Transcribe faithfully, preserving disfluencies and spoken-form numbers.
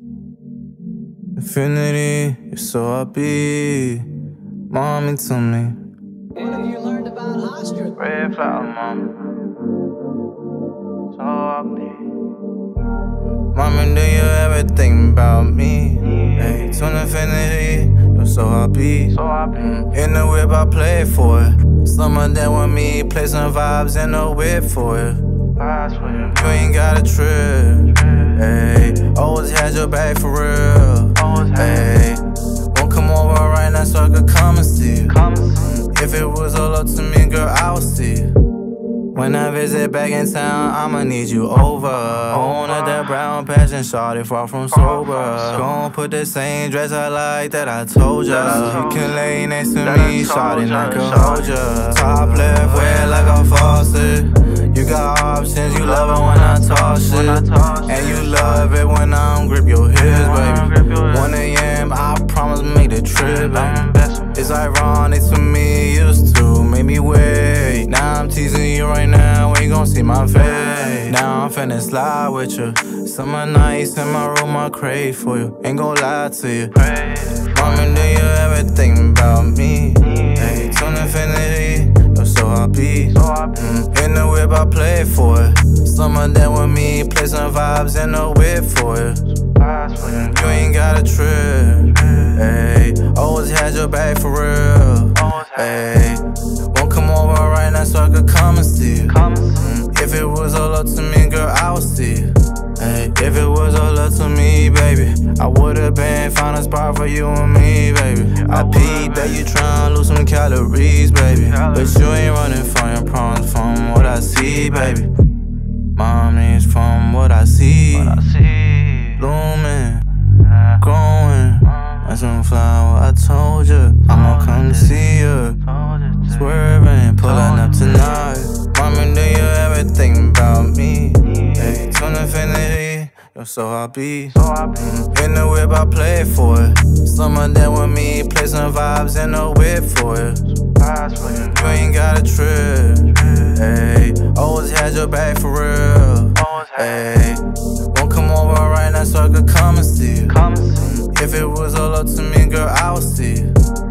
Infinity, you're so happy. Mommy to me. What have you learned about Oskrr? Red flower, mom. So happy. Mommy, do you ever think about me? Hey, to infinity, you're so happy. So happy. In the whip, I play for it. Summer that with me, play some vibes in the whip for it. You ain't got a trip. Hey, always had your back for real. Hey, won't come over right now so I could come and see you. If it was all up to me, girl, I would see you. When I visit back in town, I'ma need you over. Owner that brown passion, shawty far from sober. Gon' put the same dress I like that I told ya. You can lay next to me, shawty, and I can hold ya. Top left, wet like a faucet. You got options, you love it when I talk shit. And you love it when I'm grip your hips, baby. one A M, I promise make the trip, baby. It's ironic to me, used to make me wait. Now I'm teasing you right now, when you gon' see my face. Now I'm finna slide with you. Summer nights in my room, I crave for you. Ain't gon' lie to you. Mommy, do you ever think about me? Hey, to infinity, you're so happy. Mm, in the whip, I play for it. Summer that with me, play some vibes in the whip for it. You ain't got a trip. Hey, always had your back for real. Hey, won't come over right now so I could come and see you. Mm, if it was all up to me, girl, I would see you. Hey, if it was all up to me, baby, I would've been found a spot for you and me, baby. I peeped that you tryna lose some calories, baby, but you ain't running from your problems from what I see, baby. Mommy, it's from what I see. Blooming, growing, like some flower. I told you, I'ma come to see you. Swerving, pulling up tonight. Mommy, do you ever think about me? Hey, to infinity, you're so happy. Mm, in the whip, I play for it. Summer that with me, play some vibes in the whip for it. You ain't got a trip. Hey, always had your back for real. Hey, won't come over right now so I could come and see you. Mm, if it was all up to me, girl, I would see you.